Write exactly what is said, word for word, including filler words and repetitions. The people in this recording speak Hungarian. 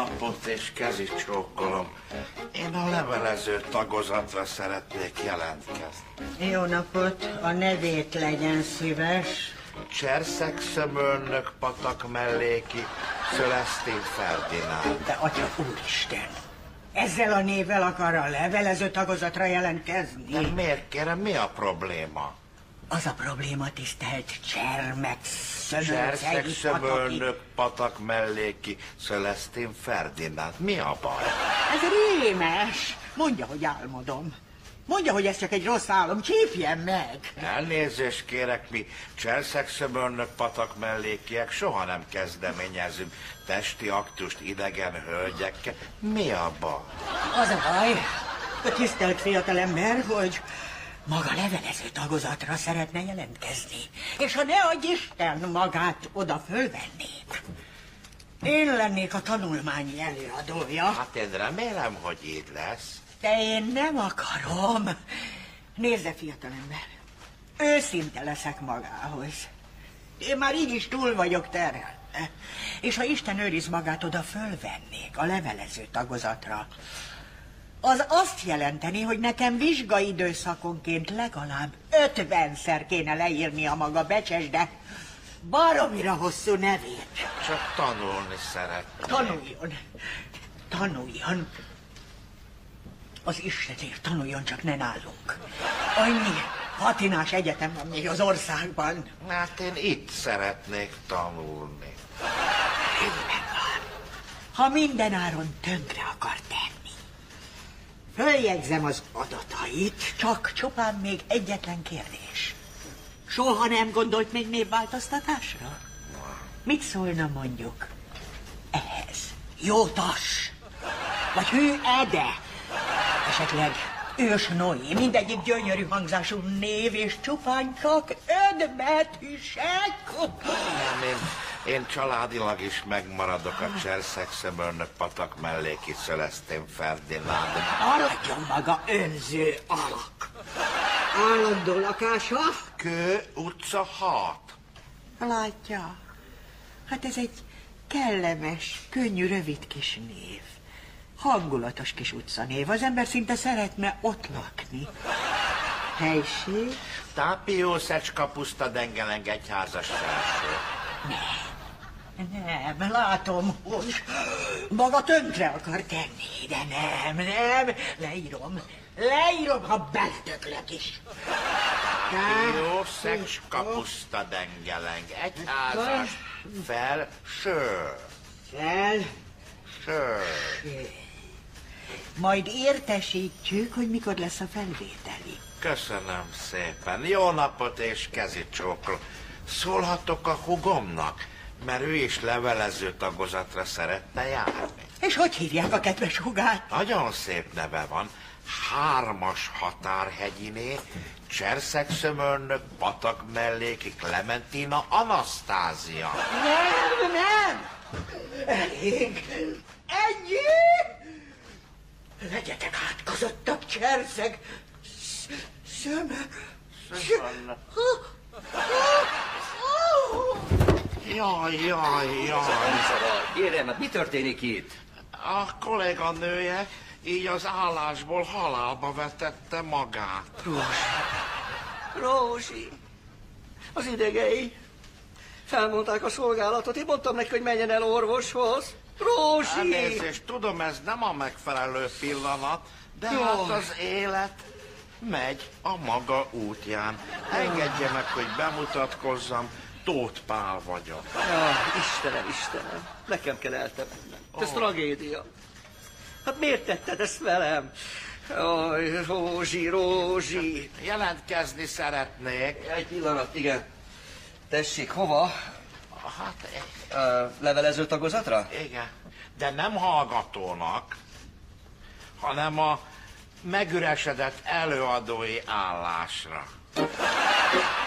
napot és kezi csókolom. Én a levelező tagozatra szeretnék jelentkezni. Jó napot, a nevét legyen szíves. Cserszeg Szömörnök Patak Melléki Szölesztin Ferdinánd. De atya úristen, ezzel a névvel akar a levelező tagozatra jelentkezni? De miért kérem, mi a probléma? Az a probléma, tisztelt Csermek Cserszeg Szömörnök Patak Melléki Szölesztin Ferdinánd. Mi a baj? Ez rémes. Mondja, hogy álmodom. Mondja, hogy ez csak egy rossz álom. Csípjen meg! Elnézést kérek, mi Cserszeg Szömörnök Patak Mellékiek soha nem kezdeményezünk testi aktust idegen hölgyekkel. Mi a baj? Az a baj, a tisztelt fiatalember, hogy maga levelező tagozatra szeretne jelentkezni. És ha ne adj Isten, magát oda fölvennék. Én lennék a tanulmányi előadója. Hát én remélem, hogy így lesz. De én nem akarom. Nézze, fiatalember, őszinte leszek magához. Én már így is túl vagyok terhelve. És ha Isten őriz, magát oda fölvennék a levelező tagozatra, az azt jelenteni, hogy nekem vizsgaidőszakonként legalább ötvenszer kéne leírni a maga becses, de baromira hosszú nevét. Csak tanulni szeretnék. Tanuljon. Tanuljon. Az Istenért tanuljon, csak ne nálunk. Annyi patinás egyetem van még az országban. Hát én itt szeretnék tanulni. Rendben van. Ha mindenáron tönkre akar tenni, följegyzem az adatait, csak csupán még egyetlen kérdés. Soha nem gondolt még névváltoztatásra? Mit szólna mondjuk ehhez? Jótas, vagy Hű Ede, esetleg Ős Noé, mindegyik gyönyörű hangzású név, és csupán csak ödbetűsek. Nem, én, én családilag is megmaradok a Cserszeg Szömörnök Patak Melléki Szölesztin Ferdinánd. Maradjon maga önző alak. Állandó lakása? Kő utca hat. Látja, hát ez egy kellemes, könnyű, rövid kis név. Hangulatos kis utcanév. Az ember szinte szeretne ott lakni. Helység? Tápiószecs Kapuszta Dengeleng egyházas felső. Nem, nem, látom, hogy maga tönkre akar tenni, de nem, nem, leírom, leírom, ha beledöglek is. Tápiószecs Kapuszta Dengeleng egyházas felső. Fel, Ső. majd értesítjük, hogy mikor lesz a felvételi. Köszönöm szépen. Jó napot és kezi csókolom. Szólhatok a hugomnak, mert ő is levelező tagozatra szeretne járni. És hogy hívják a kedves hugát? Nagyon szép neve van. Hármas Határhegyiné, Cserszeg Szömörnök Patak Melléki Klementina Anasztázia. Nem, nem! Elég! Ennyi! Legyetek átkozottabb, Cserszeg! Szömör... Szömörnök. Jaj, jaj, jaj. Kérem, hát mi történik itt? A kolléganője így az állásból halálba vetette magát. Rózsi. Rózsi. Az idegei. Felmondták a szolgálatot. Én mondtam neki, hogy menjen el orvoshoz. Rózsi! Elnézést, tudom, ez nem a megfelelő pillanat, de Jó. hát az élet megy a maga útján. Engedje meg, hogy bemutatkozzam, Tóth Pál vagyok. Ja, Istenem, Istenem. Nekem kell eltemetnem. Ez Ó. tragédia. Hát miért tetted ezt velem? Aj, Rózsi, Rózsi. Jelentkezni szeretnék. Egy pillanat, igen. Tessék, hova? Hát, A levelező tagozatra? igen, de nem hallgatónak, hanem a megüresedett előadói állásra.